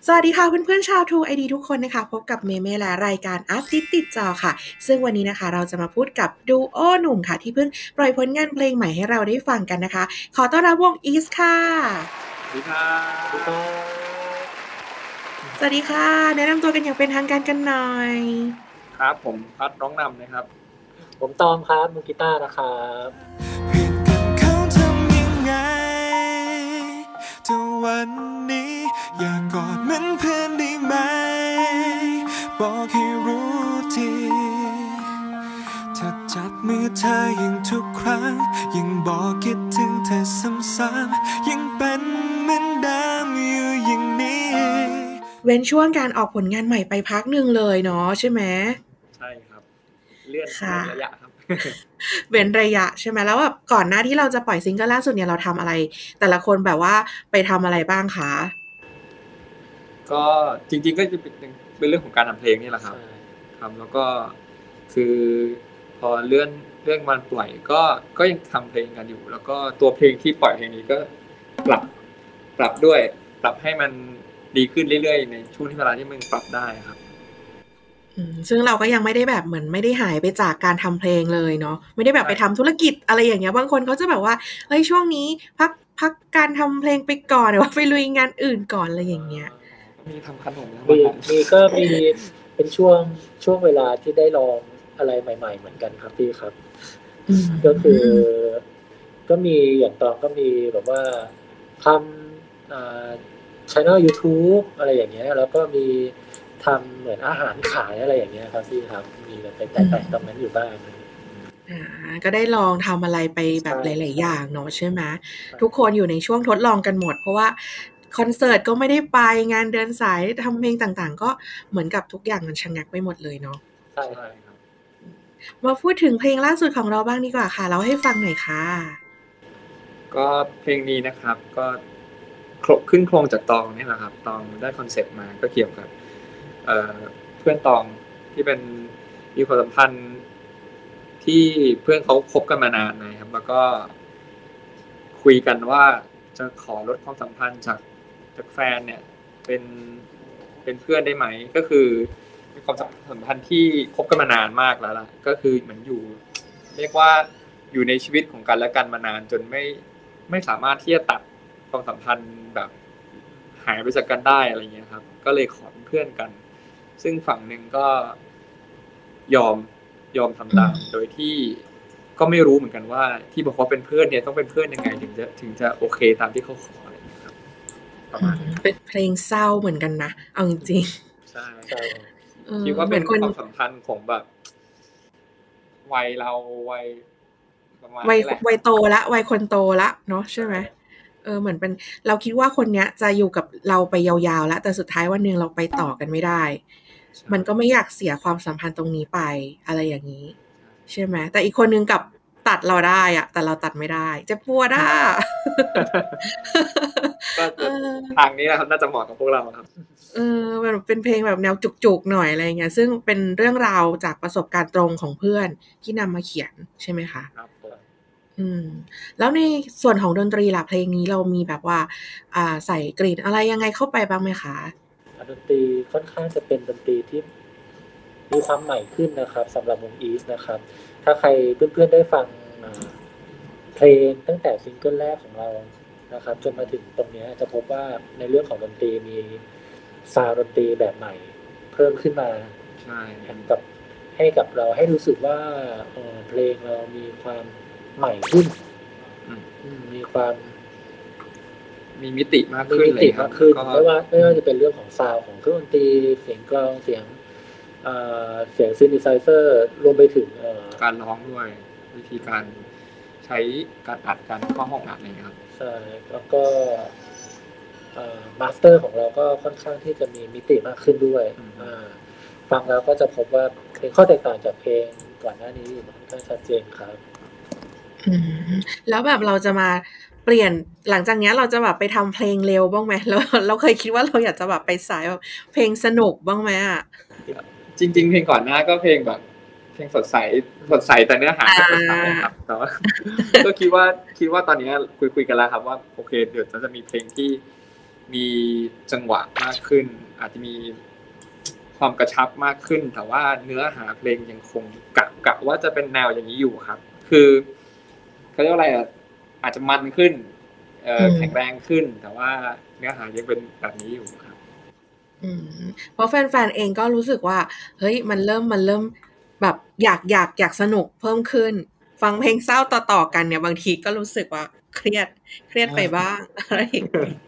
สวัสดีค่ะเพื่อนๆชาว True ID ทุกคนนะคะพบกับเมเม่และรายการอาร์ติสต์ติดจอค่ะซึ่งวันนี้นะคะเราจะมาพูดกับดูโอหนุ่มค่ะที่เพิ่งปล่อยผลงานเพลงใหม่ให้เราได้ฟังกันนะคะขอต้อนรับวง East ค่ะสวัสดีครับสวัสดีค่ะแนะนำตัวกันอย่างเป็นทางการกันหน่อยครับผมพัดร้องนำนะครับผมตอมครับมือกีตาร์นะครับเพื่อนกันเขาทำยังไงแต่วันนี้อยากกอดเหมือนเพื่อนได้ไหมบอกให้รู้ทีถ้าจับมือเธอยังทุกครั้งยังบอกคิดถึงเธอซ้ำๆยังเป็นเหมือนเดิมอยู่อย่างนี้เว้นช่วงการออกผลงานใหม่ไปพักหนึ่งเลยเนาะใช่ไหมใช่ครับเลื่อนระยะครับเว้นระยะใช่ไหมแล้วแบบก่อนหน้าที่เราจะปล่อยซิงเกิลล่าสุดเนี่ยเราทำอะไรแต่ละคนแบบว่าไปทำอะไรบ้างคะก็จริงๆก็จะเป็นเรื่องของการทำเพลงนี่แหละครับครับแล้วก็คือพอเรื่องวันปล่อยก็ยังทำเพลงกันอยู่แล้วก็ตัวเพลงที่ปล่อยเพลงนี้ก็ปรับด้วยปรับให้มันดีขึ้นเรื่อยๆในช่วงที่เวลาที่มันปรับได้ครับซึ่งเราก็ยังไม่ได้แบบเหมือนไม่ได้หายไปจากการทำเพลงเลยเนาะไม่ได้แบบไปทำธุรกิจอะไรอย่างเงี้ยบางคนเขาจะแบบว่าเฮ้ยช่วงนี้พักการทำเพลงไปก่อนหรือว่าไปลุยงานอื่นก่อนอะไรอย่างเงี้ยมีทำขนมมีก็มีเป็นช่วงเวลาที่ได้ลองอะไรใหม่ๆเหมือนกันครับพี่ครับก็คือก็มีอย่างตอนก็มีแบบว่าทำchannel YouTube อะไรอย่างเงี้ยแล้วก็มีทำเหมือนอาหารขายอะไรอย่างเงี้ยครับพี่ครับมีแบบไปแตะๆตรงนั้นอยู่บ้างก็ได้ลองทำอะไรไปแบบหลายๆอย่างเนาะใช่ไหมทุกคนอยู่ในช่วงทดลองกันหมดเพราะว่าคอนเสิร์ตก็ไม่ได้ไปงานเดินสายทำเพลงต่างๆก็เหมือนกับทุกอย่างมันชะงักไปหมดเลยเนาะใช่ครับมาพูดถึงเพลงล่าสุดของเราบ้างดีกว่าค่ะเล่าให้ฟังหน่อยค่ะก็เพลงนี้นะครับก็ขึ้นโครงจากตองนี่แหละครับตองได้คอนเซ็ปต์มาก็เกี่ยวกับเพื่อนตองที่เป็นมีความสัมพันธ์ที่เพื่อนเขาคบกันมานานนะครับแล้วก็คุยกันว่าจะขอลดความสัมพันธ์จากแฟนเนี่ยเป็นเพื่อนได้ไหมก็คือมีความสัมพันธ์ที่คบกันมานานมากแล้วล่ะก็คือเหมือนอยู่เรียกว่าอยู่ในชีวิตของกันและกันมานานจนไม่สามารถที่จะตัดความสัมพันธ์แบบหายไปจากกันได้อะไรเงี้ยครับก็เลยขอเป็นเพื่อนกันซึ่งฝั่งหนึ่งก็ยอมทำตามโดยที่ก็ไม่รู้เหมือนกันว่าที่บอกว่าเป็นเพื่อนเนี่ยต้องเป็นเพื่อนยังไงถึงจะโอเคตามที่เขาขออะไรครับประมาณนี้เป็นเพลงเศร้าเหมือนกันนะเอาจริงๆใช่คิดว่าเป็นความสัมพันธ์ของแบบวัยเราวัยประมาณนี้แหละวัยโตละวัยคนโตละเนาะใช่ไหมเหมือนเป็นเราคิดว่าคนเนี้ยจะอยู่กับเราไปยาวๆแล้วแต่สุดท้ายวันหนึ่งเราไปต่อกันไม่ได้มันก็ไม่อยากเสียความสัมพันธ์ตรงนี้ไปอะไรอย่างนี้ใช่ไหมแต่อีกคนนึงกับตัดเราได้อะแต่เราตัดไม่ได้เจ็บปวดอ่ะทางนี้นะครับน่าจะเหมาะกับพวกเราครับมันเป็นเพลงแบบแนวจุกๆหน่อยอะไรเงี้ยซึ่งเป็นเรื่องราวจากประสบการณ์ตรงของเพื่อนที่นำมาเขียนใช่ไหมคะครับแล้วในส่วนของดนตรีล่ะเพลงนี้เรามีแบบว่าใส่กลิ่นอะไรยังไงเข้าไปบ้างไหมคะดนตรีค่อนข้างจะเป็นดนตรีที่มีความใหม่ขึ้นนะครับสำหรับวง East นะครับถ้าใครเพื่อนๆได้ฟังเพลงตั้งแต่ซิงเกิลแรกของเรานะครับจนมาถึงตรงนี้จะพบว่าในเรื่องของดนตรีมีซาวด์ดนตรีแบบใหม่เพิ่มขึ้นมาใช่ให้กับเราให้รู้สึกว่าเพลงเรามีความใหม่ขึ้นมีความมีมิติมากขึ้นเลยครับไม่ว่าจะเป็นเรื่องของซาวด์ของเครื่องดนตรีเสียงกลองเสียงซินธิไซเซอร์รวมไปถึงการร้องด้วยวิธีการใช้การอัดการเข้าห้องอัดอะไรครับใช่แล้วก็มาสเตอร์ของเราก็ค่อนข้างที่จะมีมิติมากขึ้นด้วยฟังแล้วก็จะพบว่าเป็นข้อแตกต่างจากเพลงก่อนหน้านี้ค่อนข้างชัดเจนครับแล้วแบบเราจะมาเปลี่ยนหลังจากนี้เราจะแบบไปทำเพลงเร็วบ้างไหมเราเคยคิดว่าเราอยากจะแบบไปสายแบบเพลงสนุกบ้างไหมอ่ะจริงๆเพลงก่อนหน้าก็เพลงแบบเพลงสดใสแต่เนื้อหาไม่สดใสครับแต่ว่าก็คิดว่าตอนนี้คุยกันแล้วครับว่าโอเคเดี๋ยวจะมีเพลงที่มีจังหวะมากขึ้นอาจจะมีความกระชับมากขึ้นแต่ว่าเนื้อหาเพลงยังคงกะว่าจะเป็นแนวอย่างนี้อยู่ครับคือเขาเรียกว่าอะไรอาจจะมันขึ้นแข็งแรงขึ้นแต่ว่าเนื้อหายังเป็นแบบนี้อยู่ครับเพราะแฟนๆเองก็รู้สึกว่าเฮ้ยมันเริ่มแบบอยากสนุกเพิ่มขึ้นฟังเพลงเศร้าต่อๆกันเนี่ยบางทีก็รู้สึกว่าเครียดไปบ้างอะไรอย่างเงี้ย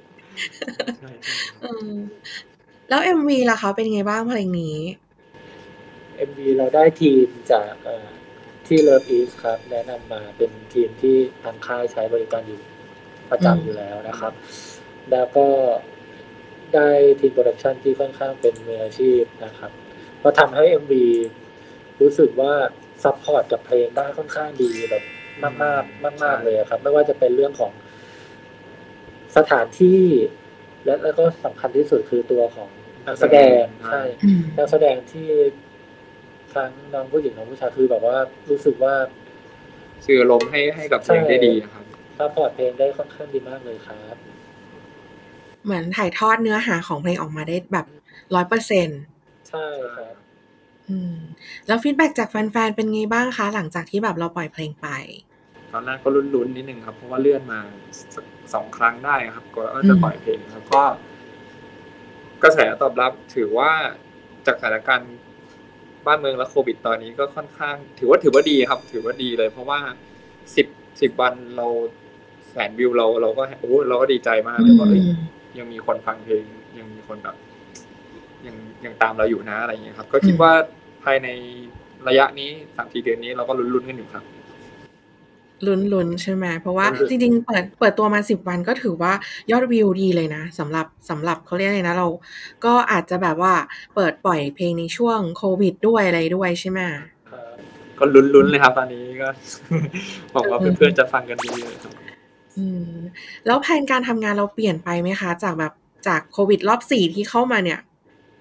แล้ว MV ล่ะคะเป็นไงบ้างเพลงนี้ MV เราได้ทีมจากที่ Love East ครับแนะนำมาเป็นทีมที่ทางค่ายใช้บริการอยู่ประจำอยู่แล้วนะครับแล้วก็ได้ทีมโปรดักชันที่ค่อนข้างเป็นมืออาชีพนะครับก็ทำให้ MV รู้สึกว่าซัพพอร์ตกับเพลงได้ค่อนข้างดีแบบมากเลยครับไม่ว่าจะเป็นเรื่องของสถานที่แล้วก็สำคัญที่สุดคือตัวของนักแสดงใช่นักแสดงที่ทั้งน้องผู้หญิงน้องผู้ชายคือแบบว่ารู้สึกว่าสื่ออารมณ์ให้กับเพลงได้ดีครับซัพพอร์ตเพลงได้ค่อนข้างดีมากเลยครับเหมือนถ่ายทอดเนื้อหาของเพลงออกมาได้แบบ 100% ใช่ครับแล้วฟีดแบ็กจากแฟนๆเป็นไงบ้างคะหลังจากที่แบบเราปล่อยเพลงไปตอนแรกก็ลุ้นๆนิดนึงครับเพราะว่าเลื่อนมา2 ครั้งได้ครับก็จะปล่อยเพลงครับก็กระแสตอบรับถือว่าจากสถานการณ์บ้านเมืองและโควิดตอนนี้ก็ค่อนข้างถือว่าดีครับถือว่าดีเลยเพราะว่า10 วันเราแสนวิวเราก็เราก็ดีใจมากเลยว่ายังมีคนฟังเพลงยังมีคนแบบยังตามเราอยู่นะอะไรอย่างเงี้ยครับก็คิดว่าภายในระยะนี้ 3-4 เดือนนี้เราก็ลุ้นๆกันอยู่ครับลุ้นใช่ไหมเพราะว่าจริงๆเปิดตัวมา10 วันก็ถือว่ายอดวิวดีเลยนะสำหรับเขาเรียกอะไรนะเราก็อาจจะแบบว่าเปิดปล่อยเพลงในช่วงโควิดด้วยอะไรด้วยใช่ไหมก็ลุ้นเลยครับตอนนี้ก็หวังว่าเพื่อนๆจะฟังกันดีเลยครับแล้วแผนการทำงานเราเปลี่ยนไปไหมคะจากโควิดรอบ4ที่เข้ามาเนี่ย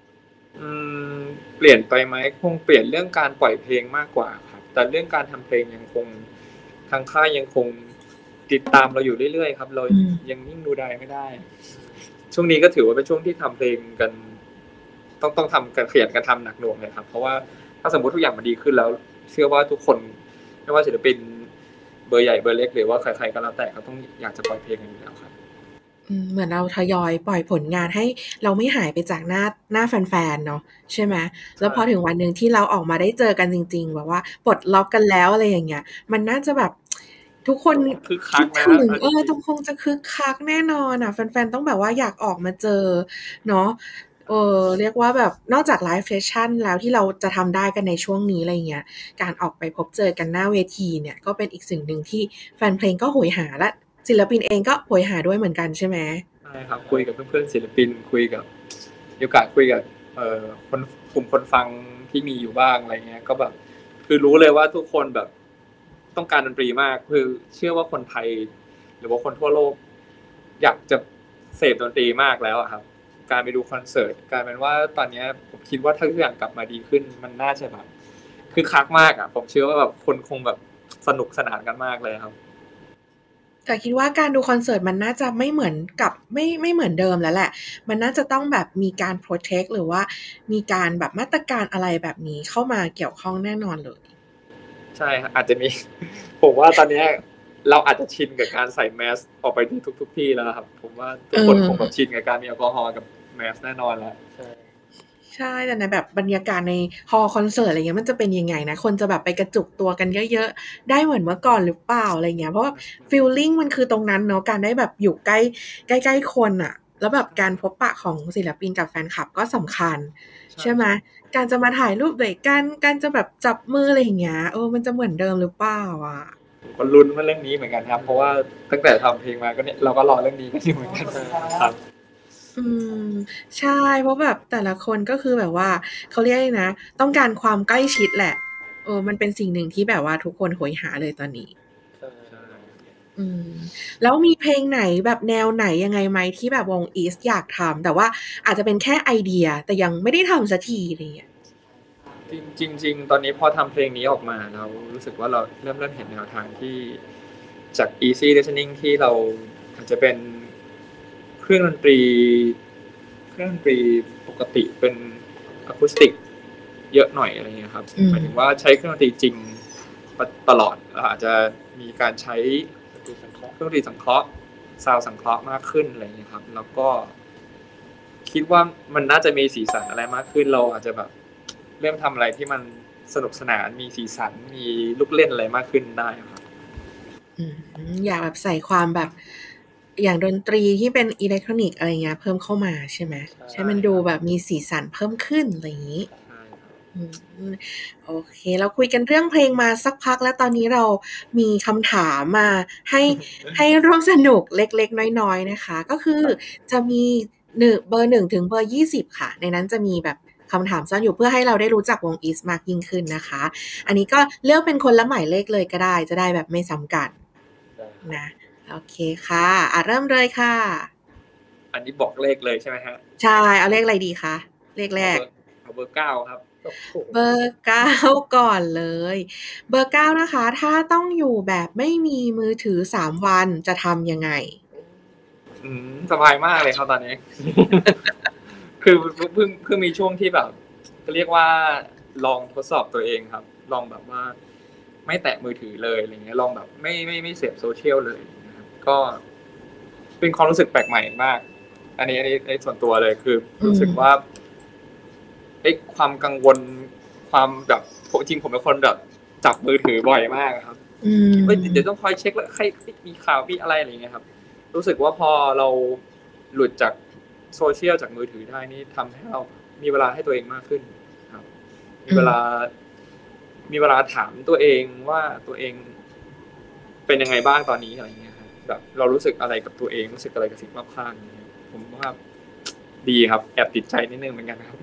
เปลี่ยนไปไหมคงเปลี่ยนเรื่องการปล่อยเพลงมากกว่าครับแต่เรื่องการทำเพลงยังคงทางค่ายยังคงติดตามเราอยู่เรื่อยๆครับเรายังนิ่งดูดายไม่ได้ช่วงนี้ก็ถือว่าเป็นช่วงที่ทำเพลงกันต้องทำกันขยันกันทำหนักหน่วงเลยครับเพราะว่าถ้าสมมติทุกอย่างมันดีขึ้นแล้วเชื่อว่าทุกคนไม่ว่าศิลปินเบอร์ใหญ่เบอร์เล็กหรือว่าใครๆก็แล้วแต่เขาต้องอยากจะปล่อยเพลงกันอยู่แล้วครับเหมือนเราทยอยปล่อยผลงานให้เราไม่หายไปจากหน้าแฟนๆเนาะใช่ไหมแล้วพอถึงวันนึงที่เราออกมาได้เจอกันจริงๆแบบว่าปลดล็อกกันแล้วอะไรอย่างเงี้ยมันน่าจะแบบทุกคนคึกคักนะต้องคงจะคึกคักแน่นอนอ่ะแฟนๆต้องแบบว่าอยากออกมาเจอเนาะเรียกว่าแบบนอกจากไลฟ์เซสชั่นแล้วที่เราจะทำได้กันในช่วงนี้อะไรเงี้ยการออกไปพบเจอกันหน้าเวทีเนี่ยก็เป็นอีกสิ่งหนึ่งที่แฟนเพลงก็โหยหาและศิลปินเองก็โหยหาด้วยเหมือนกันใช่ไหมใช่ครับคุยกับเพื่อนๆศิลปินคุยกับมีโอกาสคุยกับคนกลุ่มคนฟังที่มีอยู่บ้างอะไรเงี้ยก็แบบคือรู้เลยว่าทุกคนแบบต้องการดนตรีมากคือเชื่อว่าคนไทยหรือว่าคนทั่วโลกอยากจะเสพดนตรีมากแล้วครับการไปดูคอนเสิร์ตกลายเป็นว่าตอนนี้ผมคิดว่าถ้าทุกอย่างกลับมาดีขึ้นมันน่าจะแบบคือคักมากอ่ะผมเชื่อว่าแบบคนคงแบบสนุกสนานกันมากเลยครับแต่คิดว่าการดูคอนเสิร์ตมันน่าจะไม่เหมือนกับไม่เหมือนเดิมแล้วแหละมันน่าจะต้องแบบมีการ protect หรือว่ามีการแบบมาตรการอะไรแบบนี้เข้ามาเกี่ยวข้องแน่นอนเลยใช่อาจจะมีผมว่าตอนนี้เราอาจจะชินกับการใส่แมสออกไปที่ทุกที่แล้วครับผมว่าทุกคนคงแบบชินกับการมีแอลกอฮอล์กับแมสแน่นอนแล้วใช่แต่ในแบบบรรยากาศในฮอลล์คอนเสิร์ตอะไรเงี้ยมันจะเป็นยังไงนะคนจะแบบไปกระจุกตัวกันเยอะๆได้เหมือนเมื่อก่อนหรือเปล่าอะไรเงี้ยเพราะว่าฟีลลิ่งมันคือตรงนั้นเนาะการได้แบบอยู่ใกล้คนอ่ะแล้วแบบการพบปะของศิลปินกับแฟนคลับก็สำคัญใช่ไหมการจะมาถ่ายรูปด้วยกันการจะแบบจับมืออะไรอย่างเงี้ยมันจะเหมือนเดิมหรือเปล่าอ่ะก็ลุ้นว่าเรื่องนี้เหมือนกันครับเพราะว่าตั้งแต่ทำเพลงมาก็เนี่ยเราก็รอเรื่องนี้กันอยู่เหมือนกันครับใช่เพราะแบบแต่ละคนก็คือแบบว่าเขาเรียกนะต้องการความใกล้ชิดแหละมันเป็นสิ่งหนึ่งที่แบบว่าทุกคนโหยหาเลยตอนนี้แล้วมีเพลงไหนแบบแนวไหนยังไงไหมที่แบบวง East อยากทำแต่ว่าอาจจะเป็นแค่ไอเดียแต่ยังไม่ได้ทำสักทีอะไรอย่างเงี้ยจริงๆตอนนี้พอทำเพลงนี้ออกมาเรารู้สึกว่าเราเริ่มเห็นแนวทางที่จาก easy listening ที่เราอาจจะเป็นรื่องดนตรีปกติเป็นอะคูสติกเยอะหน่อยอะไรเงี้ยครับหมายถึงว่าใช้เครื่องดนตรีจริงตลอดอาจจะมีการใช้เครื่องดนตรีสังเคราะห์ซาวด์สังเคราะห์มากขึ้นอะไรเงี้ยครับแล้วก็คิดว่ามันน่าจะมีสีสันอะไรมากขึ้นเราอาจจะแบบเริ่มทำอะไรที่มันสนุกสนานมีสีสันมีลูกเล่นอะไรมากขึ้นได้ครับอยากแบบใส่ความแบบอย่างดนตรีที่เป็นอิเล็กทรอนิกส์อะไรเงี้ยเพิ่มเข้ามาใช่ไหมใช่มันดูแบบมีสีสันเพิ่มขึ้นอะไรอย่างนี้โอเคเราคุยกันเรื่องเพลงมาสักพักแล้วตอนนี้เรามีคำถามมาให้ร่วมสนุกเล็กๆน้อยๆนะคะก็คือจะมีเบอร์1ถึงเบอร์20ค่ะในนั้นจะมีแบบคำถามซ่อนอยู่เพื่อให้เราได้รู้จักวง East มากยิ่งขึ้นนะคะอันนี้ก็เลือกเป็นคนละหมายเลขเลยก็ได้จะได้แบบไม่ซ้ำกันนะโอเคค่ะเริ่มเลยค่ะอันนี้บอกเลขเลยใช่ไหมฮะใช่เอาเลขอะไรดีคะเลขแรกเอาเบอร์9ครับเบอร์9ก่อนเลยเบอร์9นะคะถ้าต้องอยู่แบบไม่มีมือถือ3วันจะทำยังไงสบายมากเลยครับตอนนี้ คือเพิ่งมีช่วงที่แบบเรียกว่าลองทดสอบตัวเองครับลองแบบว่าไม่แตะมือถือเลยอะไรเงี้ยลองแบบไม่เสพโซเชียลเลยนะครับก็เป็นความรู้สึกแปลกใหม่มากอันนี้ส่วนตัวเลยคือรู้สึกว่าความกังวลความแบบจริงผมเป็นคนแบบจับมือถือบ่อยมากครับเดี๋ยวต้องคอยเช็คแล้วใครมีข่าวมีอะไรอะไรเงี้ยครับรู้สึกว่าพอเราหลุดจากโซเชียลจากมือถือได้นี่ทำให้เรามีเวลาให้ตัวเองมากขึ้นครับมีเวลาถามตัวเองว่าตัวเองเป็นยังไงบ้างตอนนี้อะไรเงี้ยครับแบบเรารู้สึกอะไรกับตัวเองรู้สึกอะไรกับสิ่งรอบข้างผมว่าดีครับแอบติดใจนิดนึงเหมือนกันครับ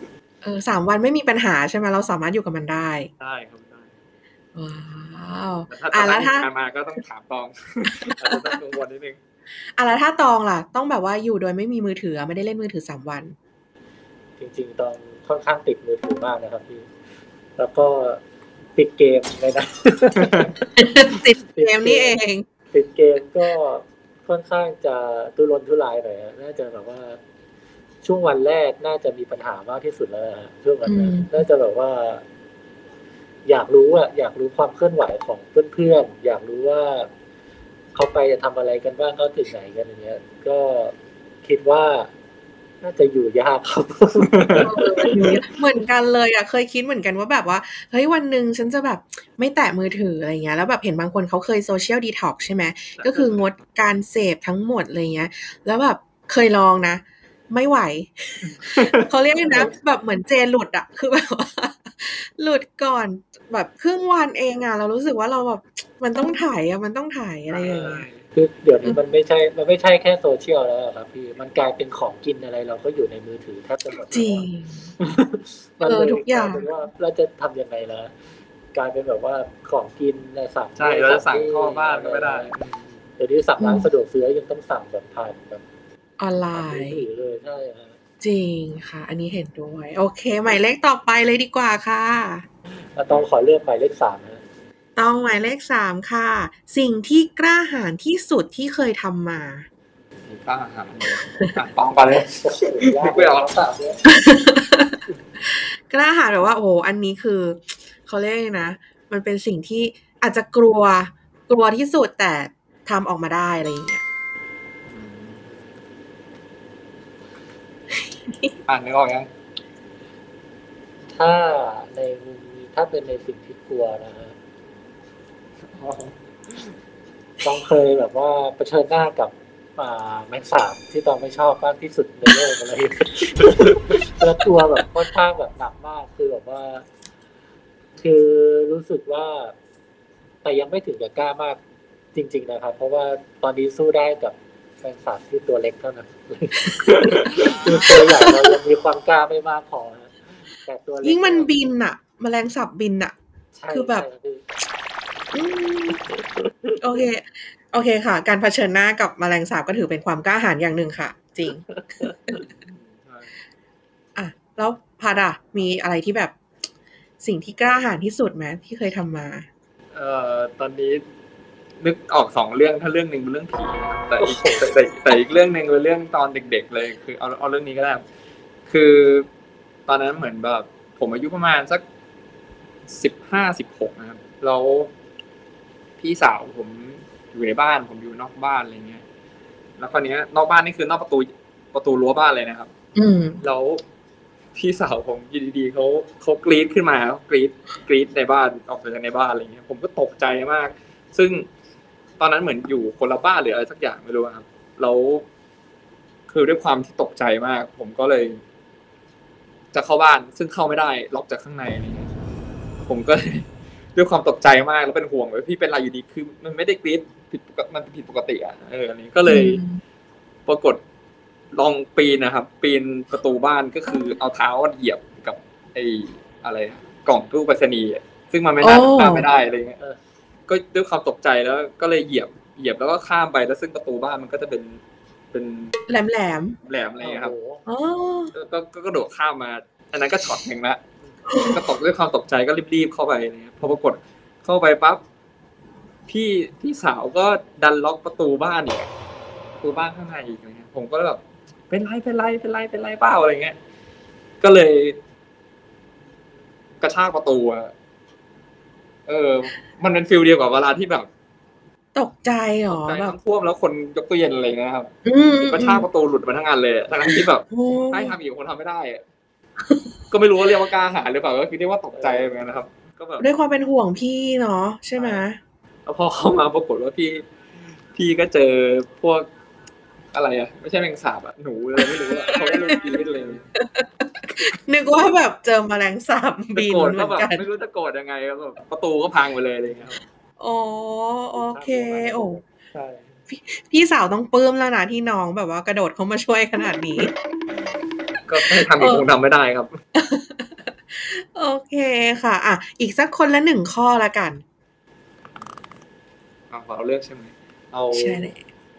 3 วันไม่มีปัญหาใช่ไหมเราสามารถอยู่กับมันได้ได้ครับได้ว้าวแล้วถ้ามาก็ต้องถามตองอาจจะต้องกังวลนิดนึงแล้วถ้าตองล่ะต้องแบบว่าอยู่โดยไม่มีมือถือไม่ได้เล่นมือถือ3 วันจริงๆตองค่อนข้างติดมือถือมากนะครับพี่แล้วก็ติดเกมเลยนะติดเกมนี่เองติดเกมก็ค่อนข้างจะทุรนทุรายหน่อยน่าจะแบบว่าช่วงวันแรกน่าจะมีปัญหามากที่สุดแล้วช่วงวันนั้นน่าจะแบบว่าอยากรู้ความเคลื่อนไหวของเพื่อนๆอยากรู้ว่าเขาไปจะทำอะไรกันบ้างเขาถึงไหนกันอย่างเงี้ยก็คิดว่าน่าจะอยู่ยากครับเหมือนกันเลยเคยคิดเหมือนกันว่าแบบว่าเฮ้ยวันนึงฉันจะแบบไม่แตะมือถืออะไรเงี้ยแล้วแบบเห็นบางคนเขาเคยโซเชียลดีท็อกซ์ใช่ไหมก็คืองดการเสพทั้งหมดอะไรเงี้ยแล้วแบบเคยลองนะไม่ไหวเขาเรียกนะแบบเหมือนเจหลุดคือแบบว่าหลุดก่อนแบบครึ่งวันเองเรารู้สึกว่าเราแบบมันต้องถ่ายอะไรอย่างเงี้ยคือเดี๋ยวนี้มันไม่ใช่แค่โซเชียลแล้วครับพี่มันกลายเป็นของกินอะไรเราก็อยู่ในมือถือแทบจะหมดจริงทุกอย่างว่าเราจะทำยังไงล่ะกลายเป็นแบบว่าของกินสั่งใช่เราจะสั่งเข้าบ้านก็ไม่ได้เดี๋ยวนี้สั่งร้านสะดวกซื้อยังต้องสั่งแบบผ่านแบบออนไลน์เลยใช่ครับจริงค่ะอันนี้เห็นด้วยโอเคหมายเลขต่อไปเลยดีกว่าค่ะต้องขอเลือกหมายเลข3นะต้องหมายเลข3ค่ะสิ่งที่กล้าหาญที่สุดที่เคยทำมากล้าหาญต้องไปเลยไม่เอากล้าหาญแบบว่าโอ้อันนี้คือเขาเรียกนะมันเป็นสิ่งที่อาจจะกลัวที่สุดแต่ทำออกมาได้อะไรอย่างเงี้ยนึกออกยังถ้าในมุมนี้ถ้าเป็นในสิ่งที่กลัวนะฮะต้องเคยแบบว่าเผชิญหน้ากับแมงสาบที่ต้องไม่ชอบมากที่สุดในโลกอะไรแล้วตัวแบบค่อนข้างแบบหนักมากคือแบบว่าคือรู้สึกว่าแต่ยังไม่ถึงกับกล้ามากจริงๆนะครับเพราะว่าตอนนี้สู้ได้กับแมงสาบที่ตัวเล็กเท่านั้นคือตัวใหญ่เรายังมีความกล้าไม่มากพอแต่ตัวเล็กยิ่งมันบินแมลงสาบบินคือแบบโอเคค่ะการเผชิญหน้ากับแมลงสาบก็ถือเป็นความกล้าหาญอย่างหนึ่งค่ะจริงแล้วพัดมีอะไรที่แบบสิ่งที่กล้าหาญที่สุดไหมที่เคยทำมาตอนนี้นึกออก2เรื่องถ้าเรื่องนึงเป็นเรื่องผีนะครับแต่อีกเรื่องนึงเป็นเรื่องตอนเด็กๆเลยคือเอาเรื่องนี้ก็ได้คือตอนนั้นเหมือนแบบผมอายุประมาณสัก15-16นะครับแล้วพี่สาวผมอยู่ในบ้านผมอยู่นอกบ้านอะไรเงี้ยแล้วคราวนี้นอกบ้านนี่คือนอกประตูรั้วบ้านเลยนะครับแล้วพี่สาวผมอยู่ดีๆเขากรี๊ดขึ้นมาเขากรี๊ดในบ้านออกมาจากในบ้านอะไรเงี้ยผมก็ตกใจมากซึ่งตอนนั้นเหมือนอยู่คนละบ้านหรืออะไรสักอย่างไม่รู้ครับแล้วคือด้วยความที่ตกใจมากผมก็เลยจะเข้าบ้านซึ่งเข้าไม่ได้ล็อกจากข้างในอะไรเงี้ยผมก็ด้วยความตกใจมากแล้วเป็นห่วงว่าพี่เป็นอะไรอยู่ดีคือมันไม่ได้กรี๊ดมันผิดปกติอ่ะอันนี้ก็เลยปรากฏลองปีนนะครับปีนประตูบ้านก็คือเอาเท้าเหยียบกับไอ้อะไรกล่องตู้ไปรษณีย์ซึ่งมันไม่น่าจะข้ามไม่ได้อะไรเงี้ยก็ด้วยความตกใจแล้วก็เลยเหยียบแล้วก็ข้ามไปแล้วซึ่งประตูบ้านมันก็จะเป็นแหลมอะไรเงี้ยครับก็กระโดดข้ามมาอันนั้นก็ช็อตนึงละก็ตกด้วยความตกใจก็รีบเข้าไปเนี่ยพอปรากฏเข้าไปปั๊บพี่สาวก็ดันล็อกประตูบ้านอีกประตูบ้านข้างในอีกอะไรเงี้ยผมก็แบบเป็นไรเปล่าอะไรเงี้ยก็เลยกระชากประตูมันเป็นฟีลเดียวกับเวลาที่แบบตกใจหรอแบบท่วมแล้วคนยกตู้เย็นอะไรนะครับกระชากประตูหลุดมาทั้งอันเลยทั้งที่แบบให้ทำอีกคนทำไม่ได้ก็ไม่รู้ว่าเรียกว่ากล้าหาญหรือเปล่าก็คิดว่าตกใจเหมือนกันนะครับก็แบบด้วยความเป็นห่วงพี่เนาะใช่ไหมแล้วพอเข้ามาปรากฏว่าพี่ก็เจอพวกอะไรไม่ใช่แมงสาบหนูอะไรไม่รู้เขาก็เลยกรี๊ดเลยนึกว่าแบบเจอแมลงสาบบินเหมือนกันไม่รู้จะโกรธยังไงแล้วแบบประตูก็พังไปเลยอะไรอย่างเงี้ยครับอ๋อโอเคโอ้ใช่พี่สาวต้องปลื้มแล้วนะที่น้องแบบว่ากระโดดเข้ามาช่วยขนาดนี้ก็ไม่ทำอีกคงทำไม่ได้ครับโอเคค่ะอีกสักคนละ1ข้อละกันเราเลือกใช่ไหมเอาใช่เลย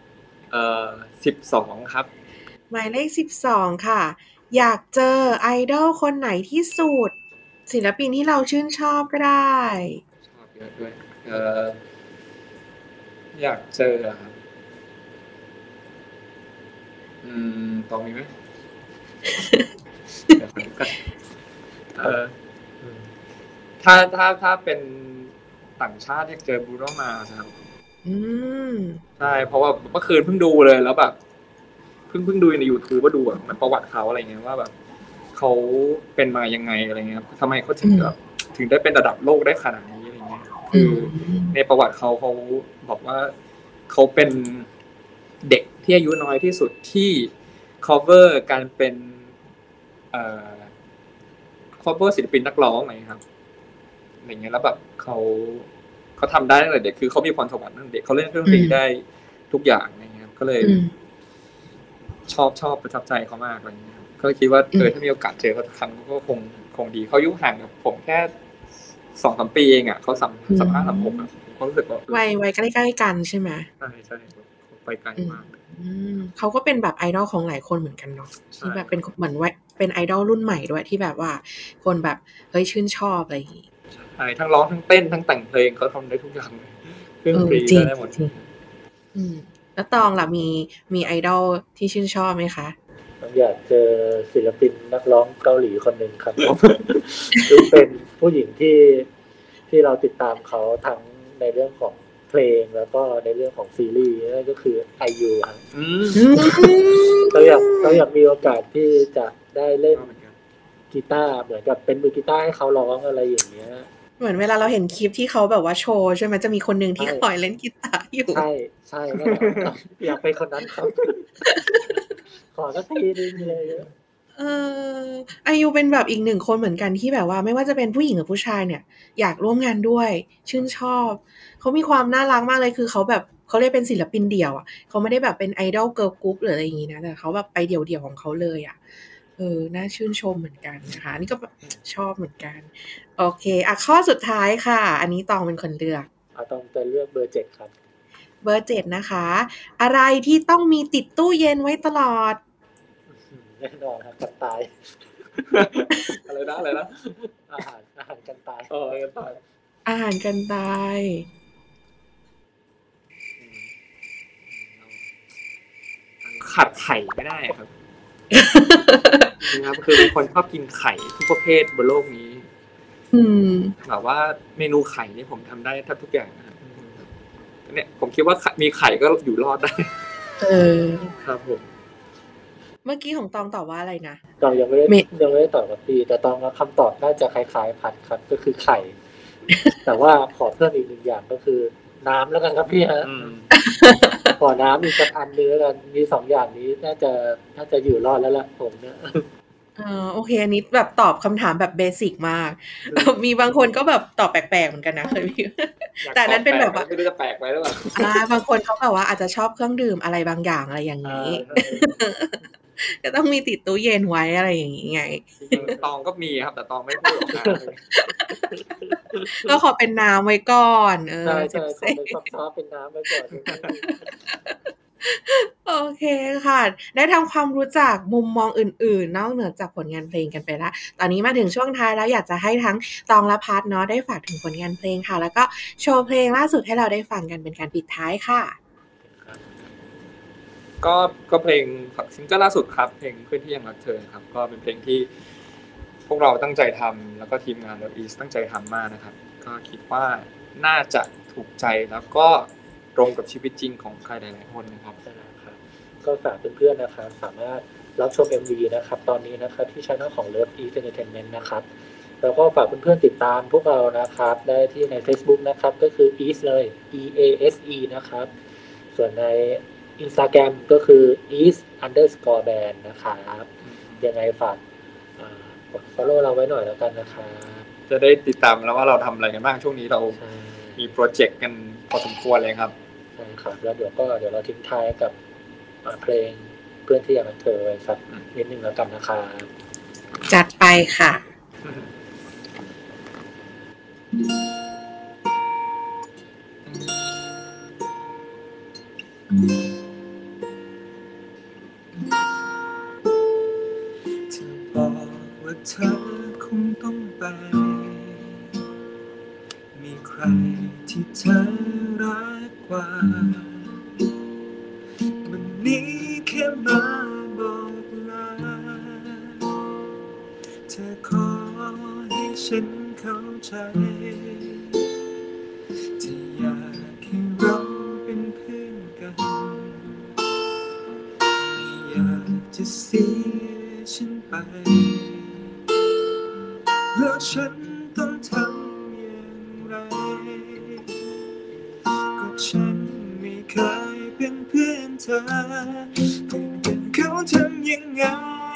12ครับหมายเลข12ค่ะอยากเจอไอดอลคนไหนที่สุดศิลปินที่เราชื่นชอบก็ได้ชอบเยอะด้วยอยากเจอครับตอนมีไหมถ้าเป็นต่างชาติอยากเจอบรูโน มาร์สครับใช่เพราะว่าเมื่อคืนเพิ่งดูเลยแล้วแบบเพิ่งดูใน YouTube ว่าดูแบบมันประวัติเขาอะไรเงี้ยว่าแบบเขาเป็นมายังไงอะไรเงี้ยทำไมเขาถึงได้เป็นระดับโลกได้ขนาดนี้อะไรเงี้ยคือในประวัติเขาบอกว่าเขาเป็นเด็กที่อายุน้อยที่สุดที่ cover การเป็นcover ศิลปินนักร้องอะไรครับอย่างเงี้ยแล้วแบบเขาทำได้ตั้งแต่เด็กคือเขามีพรสวรรค์ตั้งแต่เด็กเขาเล่นเครื่องดนตรีได้ทุกอย่างอะไรเงี้ยก็เลยชอบประทับใจเขามากอะไรเงี้ยก็คิดว่าถ้ามีโอกาสเจอเขาสักครั้งก็คงดีเขาอายุห่างกับผมแค่ 2-3 ปีเองเขา35-36ผมรู้สึกว่าวัยใกล้ๆกันใช่ไหมใช่ไปไกลมากเขาก็เป็นแบบไอดอลของหลายคนเหมือนกันเนาะที่แบบเป็นเหมือนเป็นไอดอลรุ่นใหม่ด้วยที่แบบว่าคนแบบเฮ้ยชื่นชอบอะไรอย่างงี้ใช่ทั้งร้องทั้งเต้นทั้งแต่งเพลงเขาทำได้ทุกอย่างเลยเครื่องดนตรีได้หมดแล้วตองล่ะมีไอดอลที่ชื่นชอบไหมคะผมอยากเจอศิลปินนักร้องเกาหลีคนหนึ่งครับคือเป็นผู้หญิงที่เราติดตามเขาทั้งในเรื่องของเพลงแล้วก็ในเรื่องของซีรีส์นั่นก็คือ IU ครับเราอยากมีโอกาสที่จะได้เล่นกีตาร์เหมือนกับเป็นมือกีตาร์ให้เขาร้องอะไรอย่างเงี้ยเหมือนเวลาเราเห็นคลิปที่เขาแบบว่าโชว์ใช่ไหมจะมีคนหนึ่งที่คอยเล่นกีตาร์อยู่ใช่อยากเป็นคนนั้นครับขอสักทีนึงเลยอายุเป็นแบบอีกหนึ่งคนเหมือนกันที่แบบว่าไม่ว่าจะเป็นผู้หญิงหรือผู้ชายเนี่ยอยากร่วมงานด้วยชื่นชอบเขามีความน่ารักมากเลยคือเขาแบบเขาเรียกเป็นศิลปินเดี่ยวเขาไม่ได้แบบเป็นไอดอลเกิร์ลกรุ๊ปหรืออะไรอย่างงี้นะแต่เขาแบบไปเดี่ยวๆของเขาเลยน่าชื่นชมเหมือนกันนะคะนี่ก็ชอบเหมือนกันโอเคข้อสุดท้ายค่ะอันนี้ตองเป็นคนเลือกต้องจะเลือกเบอร์7ครับเบอร์7นะคะอะไรที่ต้องมีติดตู้เย็นไว้ตลอดแน่นอนครับกันตายอะไรนะอาหารกันตายอาหารกันตายขาดไข่ไม่ได้ครับนะครับคือเป็นคนชอบกินไข่ทุกประเภทบนโลกนี้แบบว่าเมนูไข่นี่ผมทำได้แทบทุกอย่างนะครับเนี่ยผมคิดว่ามีไข่ก็อยู่รอดได้ครับผมเมื่อกี้ของตองตอบว่าอะไรนะตองยังไม่ได้ตอบกับพี่แต่ตองคำตอบน่าจะคล้ายๆพัดครับก็คือไข่ แต่ว่าขอเพิ่มอีกหนึ่งอย่างก็คือน้ำแล้วกันครับพี่ฮะขอน้ำอีกสักอันนึงแล้วกันมี2อย่างนี้น่าจะอยู่รอดแล้วล่ะผมเนี่ยโอเคอันนี้แบบตอบคำถามแบบเบสิกมากมีบางคนก็แบบตอบแปลกๆเหมือนกันนะเคยมีแต่นั้นเป็นแบบว่าไม่รู้จะแปลกไปหรือเปล่าบางคนเขาแบบว่าอาจจะชอบเครื่องดื่มอะไรบางอย่างอะไรอย่างนี้ก็ต้องมีติดตู้เย็นไว้อะไรอย่างนี้ไงตองก็มีครับแต่ตองไม่พูดออกมาก็ขอเป็นน้ำไว้ก่อนใช่เป็นซอฟเป็นน้ำไว้ก่อนโอเคค่ะได้ทำความรู้จักมุมมองอื่นๆนอกเหนือจากผลงานเพลงกันไปแล้วตอนนี้มาถึงช่วงท้ายแล้วอยากจะให้ทั้งตองและพัดเนาะได้ฝากถึงผลงานเพลงค่ะแล้วก็โชว์เพลงล่าสุดให้เราได้ฟังกันเป็นการปิดท้ายค่ะก็เพลงซิงเกิลล่าสุดครับเพลงเพื่อนที่ยังรักเธอครับก็เป็นเพลงที่พวกเราตั้งใจทำแล้วก็ทีมงานLove Eastตั้งใจทำมากนะครับก็คิดว่าน่าจะถูกใจแล้วก็ตรงกับชีวิตจริงของใครหลายๆคนนะครับก็ฝากเพื่อนๆนะครับสามารถรับชม MV นะครับตอนนี้นะครับที่ช่องของ Love East Entertainment นะครับแล้วก็ฝากเพื่อนๆติดตามพวกเรานะครับได้ที่ใน Facebook นะครับก็คือ East เลย EASE นะครับส่วนใน Instagram ก็คือ East_band นะครับยังไงฝากกด follow เราไว้หน่อยแล้วกันนะครับจะได้ติดตามแล้วว่าเราทำอะไรกันบ้างช่วงนี้เรามีโปรเจกต์กันพอสมควรเลยครับใช่ครับแล้วเดี๋ยวเราทิ้งท้ายกับเพลงเพื่อนที่อยากรักเธอไว้สักนิดนึงแล้วกันนะครับจัดไปค่ะเธอบอกว่าเธอคงต้องไปมีใครที่เธอรักกว่าวันนี้แค่มาบอกลาเธอขอให้ฉันเข้าใจที่อยากให้เราเป็นเพื่อนกันไม่อยากจะเสียฉันไปแล้วฉันต้องทำอย่างไรก็ฉันไม่เคยเป็นเพื่อนเธอเพื่อนกันเขาทำยังไง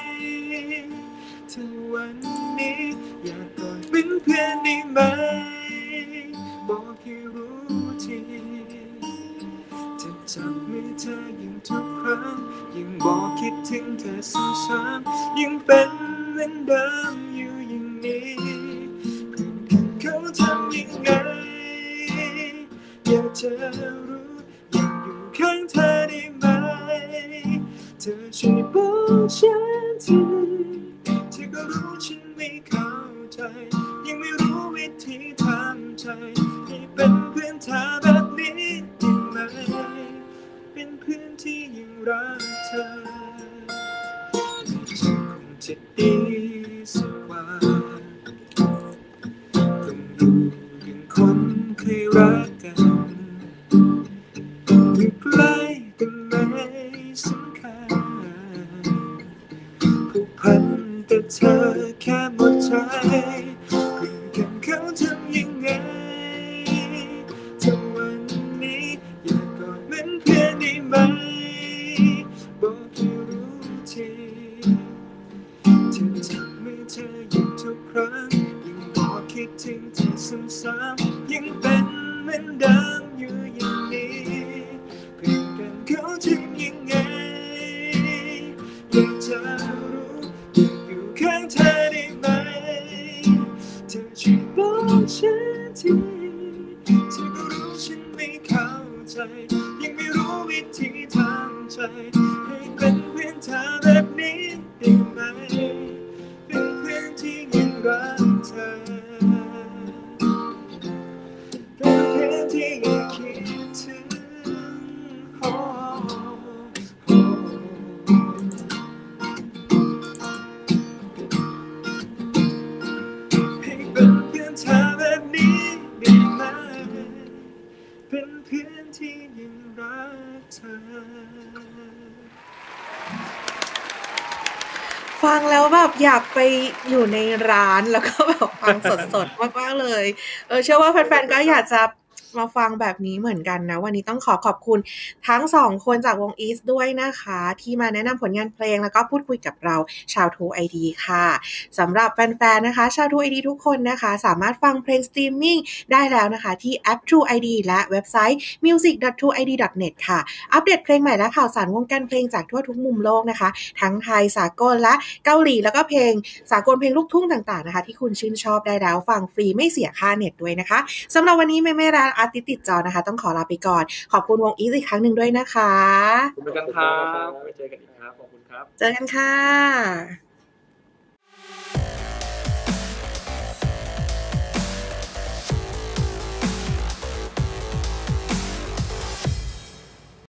ถ้าวันนี้อยากกอดเป็นเพื่อนได้ไหมบอกให้รู้ทีจะจับมือเธอยิ่งทุกครั้งยิ่งบอกคิดถึงเธอซ้ำๆยิ่งเป็นเหมือนเดิมอยู่อย่างนี้เพื่อนกันเขาทำยังไงอยากจะรู้อยากอยู่ข้างเธอได้ไหมเธอช่วยบอกฉันทีเธอก็รู้ฉันไม่เข้าใจยังไม่รู้วิธีทำใจให้เป็นเพื่อนเธอแบบนี้ได้ไหมเป็นเพื่อนที่ยังรักเธอใจคงจะดีสักวันต้องดูอย่างคนเคยรักกันอยู่ใกล้กันไม่สำคัญผูกพันแต่เธอแค่หมดใจเพื่อนกันเขาทำยังไงถ้าวันนี้อยากกอดเหมือนเพื่อนได้ไหมบอกให้รู้ทีเธอจับมือเธอยิ่งทุกครั้งยิ่งบอกคิดถึงเธอซ้ำๆยิ่งเป็นเหมือนเดิมอยู่อย่างนี้เพื่อนกันเขาทำยังไงอยากจะรู้อยากอยู่ข้างเธอได้ไหมเธอช่วยบอกฉันทีเธอก็รู้ฉันไม่เข้าใจยังไม่รู้วิธีทำใจให้เป็นเพื่อนเธอแบบนี้ได้ไหมเป็นเพื่อนที่ยังรักเธอเป็นเพื่อนที่ยังคิดถึงเป็นเพื่อนที่ยังรักเธอฟังแล้วแบบอยากไปอยู่ในร้านแล้วก็แบบฟังสดๆมากๆเลยเชื่อว่าแฟนๆก็อยากจะมาฟังแบบนี้เหมือนกันนะวันนี้ต้องขอบคุณทั้ง2คนจากวง East ด้วยนะคะที่มาแนะนำผลงานเพลงแล้วก็พูดคุยกับเราชาว True ID ค่ะสำหรับแฟนๆนะคะชาว True ID ทุกคนนะคะสามารถฟังเพลงสตรีมมิ่งได้แล้วนะคะที่แอป True ID และเว็บไซต์ music.trueid.net ค่ะอัปเดตเพลงใหม่และข่าวสารวงการเพลงจากทั่วทุกมุมโลกนะคะทั้งไทยสากลและเกาหลีแล้วก็เพลงสากลเพลงลูกทุ่งต่างๆนะคะที่คุณชื่นชอบได้แล้วฟังฟรีไม่เสียค่าเน็ตด้วยนะคะสำหรับวันนี้แม่ร้านอาร์ติสต์ติดจอนะคะต้องขอลาไปก่อนขอบคุณวงอีสอีกครั้งหนึ่งด้วยนะคะขอบคุณกันครับไว้เจอกันอีกครับขอบคุณครับเจอกันค่ะ